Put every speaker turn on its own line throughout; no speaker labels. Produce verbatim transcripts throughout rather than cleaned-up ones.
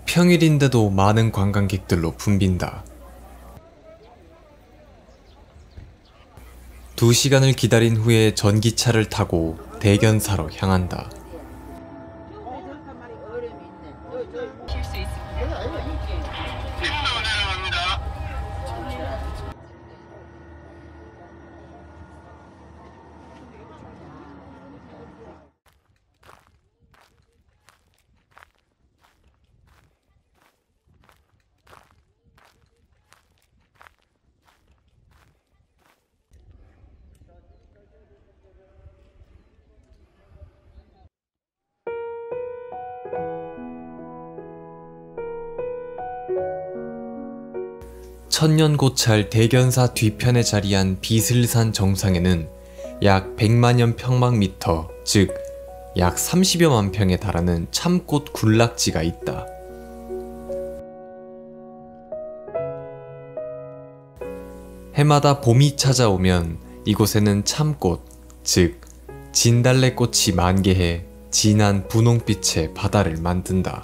평일인데도 많은 관광객들로 붐빈다. 두 시간을 기다린 후에 전기차를 타고 대견사로 향한다. 천년고찰 대견사 뒤편에 자리한 비슬산 정상에는 약 백만여 평방미터, 즉 약 삼십여만 평에 달하는 참꽃 군락지가 있다. 해마다 봄이 찾아오면 이곳에는 참꽃, 즉 진달래꽃이 만개해 진한 분홍빛의 바다를 만든다.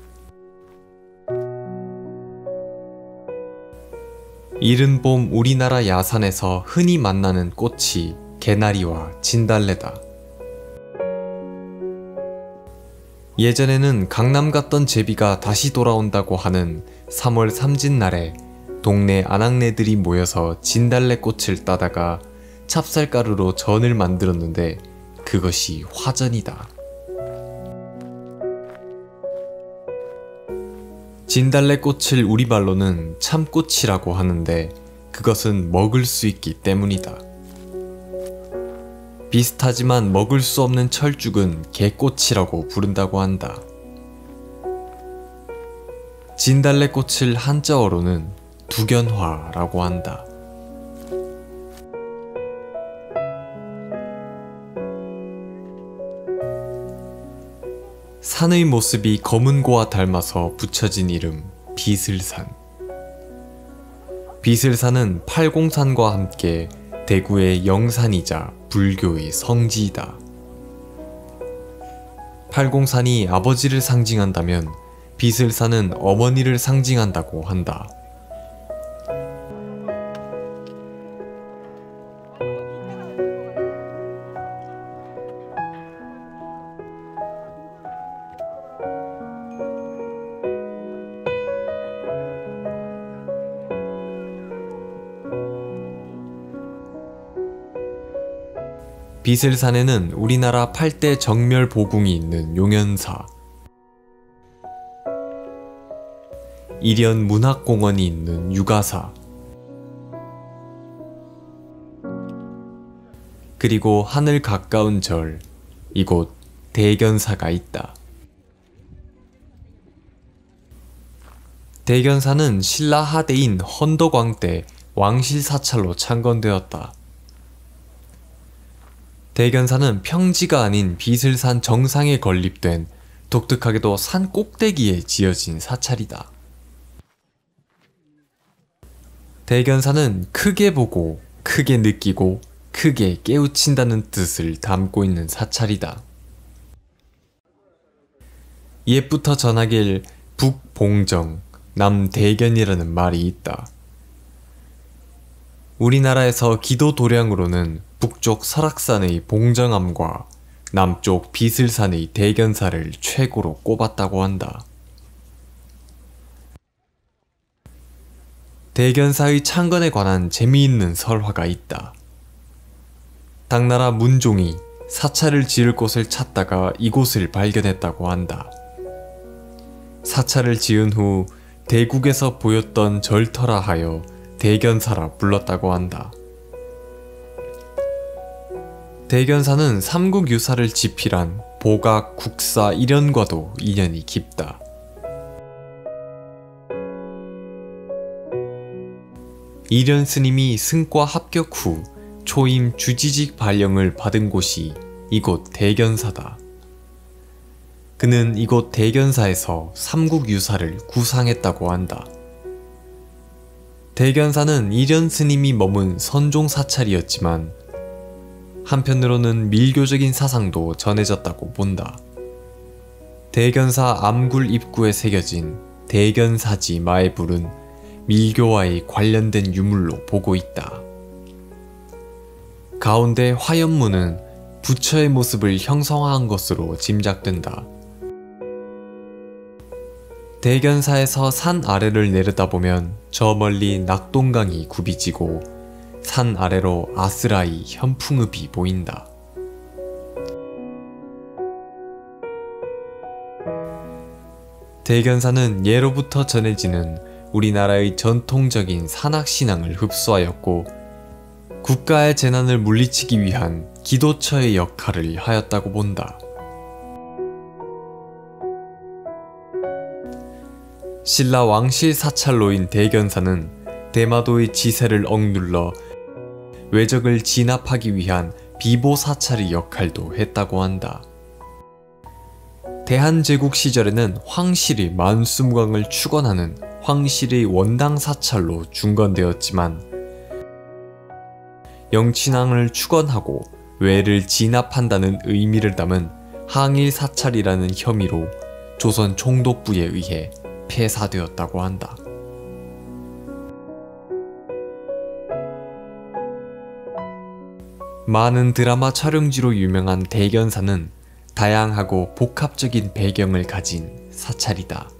이른 봄 우리나라 야산에서 흔히 만나는 꽃이 개나리와 진달래다. 예전에는 강남 갔던 제비가 다시 돌아온다고 하는 삼월 삼진날에 동네 아낙네들이 모여서 진달래꽃을 따다가 찹쌀가루로 전을 만들었는데 그것이 화전이다. 진달래꽃을 우리 말로는 참꽃이라고 하는데 그것은 먹을 수 있기 때문이다. 비슷하지만 먹을 수 없는 철쭉은 개꽃이라고 부른다고 한다. 진달래꽃을 한자어로는 두견화라고 한다. 산의 모습이 검은 고와 닮아서 붙여진 이름 비슬산. 비슬산은 팔공산과 함께 대구의 영산이자 불교의 성지이다. 팔공산이 아버지를 상징한다면 비슬산은 어머니를 상징한다고 한다. 비슬산에는 우리나라 팔 대 정멸보궁이 있는 용연사, 일연 문학공원이 있는 유가사, 그리고 하늘 가까운 절, 이곳 대견사가 있다. 대견사는 신라 하대인 헌덕왕 때 왕실사찰로 창건되었다. 대견사는 평지가 아닌 비슬산 정상에 건립된 독특하게도 산 꼭대기에 지어진 사찰이다. 대견사는 크게 보고 크게 느끼고 크게 깨우친다는 뜻을 담고 있는 사찰이다. 옛부터 전하길 북봉정, 남대견이라는 말이 있다. 우리나라에서 기도 도량으로는 북쪽 설악산의 봉정암과 남쪽 비슬산의 대견사를 최고로 꼽았다고 한다. 대견사의 창건에 관한 재미있는 설화가 있다. 당나라 문종이 사찰을 지을 곳을 찾다가 이곳을 발견했다고 한다. 사찰을 지은 후 대국에서 보였던 절터라 하여 대견사라 불렀다고 한다. 대견사는 삼국유사를 집필한 보각, 국사, 일연과도 인연이 깊다. 일연 스님이 승과 합격 후 초임 주지직 발령을 받은 곳이 이곳 대견사다. 그는 이곳 대견사에서 삼국유사를 구상했다고 한다. 대견사는 일연 스님이 머문 선종사찰이었지만 한편으로는 밀교적인 사상도 전해졌다고 본다. 대견사 암굴 입구에 새겨진 대견사지 마애불은 밀교와의 관련된 유물로 보고 있다. 가운데 화연문은 부처의 모습을 형성한 것으로 짐작된다. 대견사에서 산 아래를 내려다보면 저 멀리 낙동강이 굽이지고 산 아래로 아스라이 현풍읍이 보인다. 대견사는 예로부터 전해지는 우리나라의 전통적인 산악신앙을 흡수하였고 국가의 재난을 물리치기 위한 기도처의 역할을 하였다고 본다. 신라 왕실 사찰로인 대견사는 대마도의 지세를 억눌러 외적을 진압하기 위한 비보 사찰의 역할도 했다고 한다. 대한제국 시절에는 황실이 만수무강을 축원하는 황실의 원당 사찰로 중건되었지만 영친왕을 축원하고 외를 진압한다는 의미를 담은 항일 사찰이라는 혐의로 조선 총독부에 의해 폐사되었다고 한다. 많은 드라마 촬영지로 유명한 대견사는 다양하고 복합적인 배경을 가진 사찰이다.